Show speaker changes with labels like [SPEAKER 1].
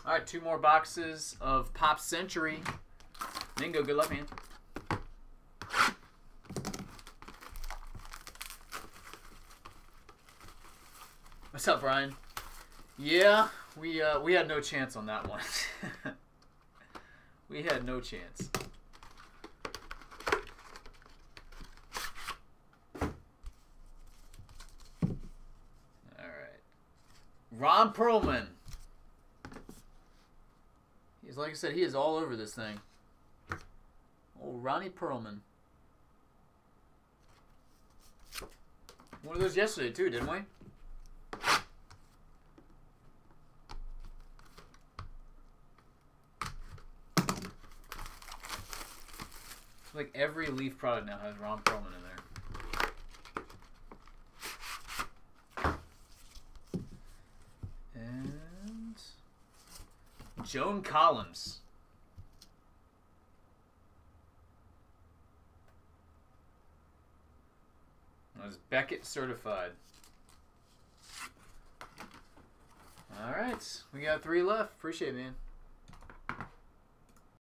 [SPEAKER 1] All right, 2 more boxes of Pop Century. Mingo, good luck, man. What's up, Brian? Yeah, we had no chance on that one. We had no chance. All right, Ron Perlman. He's, like I said, he is all over this thing. Oh, Ronnie Perlman. One of those yesterday too, didn't we? Like every Leaf product now has Ron Perlman in there. And Joan Collins. That was Beckett certified. All right, we got 3 left. Appreciate it, man.